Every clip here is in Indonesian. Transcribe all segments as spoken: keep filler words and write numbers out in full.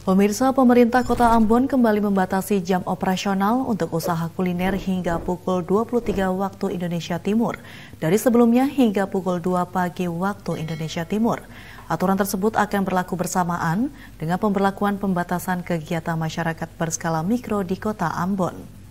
Pemirsa, pemerintah Kota Ambon kembali membatasi jam operasional untuk usaha kuliner hingga pukul dua puluh tiga waktu Indonesia Timur, dari sebelumnya hingga pukul dua pagi waktu Indonesia Timur. Aturan tersebut akan berlaku bersamaan dengan pemberlakuan pembatasan kegiatan masyarakat berskala mikro di Kota Ambon.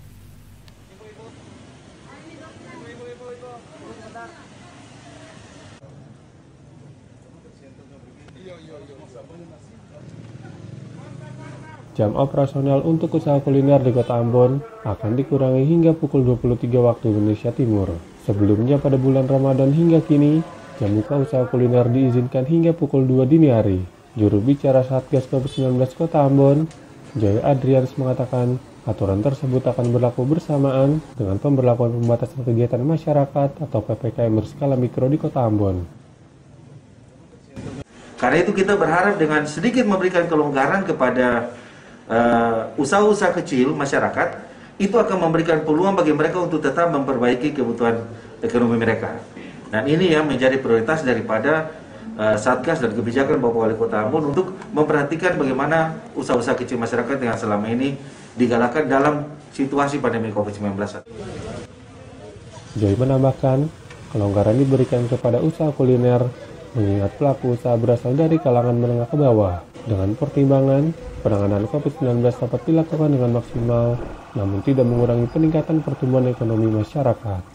Jam operasional untuk usaha kuliner di Kota Ambon akan dikurangi hingga pukul dua puluh tiga waktu Indonesia Timur. Sebelumnya pada bulan Ramadan hingga kini, jam buka usaha kuliner diizinkan hingga pukul dua dini hari. Juru bicara Satgas covid sembilan belas Kota Ambon, Joy Adrians mengatakan aturan tersebut akan berlaku bersamaan dengan pemberlakuan pembatasan kegiatan masyarakat atau P P K M berskala mikro di Kota Ambon. Karena itu kita berharap dengan sedikit memberikan kelonggaran kepada Uh, usaha-usaha kecil masyarakat, itu akan memberikan peluang bagi mereka untuk tetap memperbaiki kebutuhan ekonomi mereka. Dan ini yang menjadi prioritas daripada uh, Satgas dan kebijakan Bapak Wali Kota Ambon untuk memperhatikan bagaimana usaha-usaha kecil masyarakat yang selama ini digalakkan dalam situasi pandemi covid sembilan belas. Joy menambahkan, kelonggaran diberikan kepada usaha kuliner mengingat pelaku usaha berasal dari kalangan menengah ke bawah. Dengan pertimbangan, penanganan covid sembilan belas dapat dilakukan dengan maksimal, namun tidak mengurangi peningkatan pertumbuhan ekonomi masyarakat.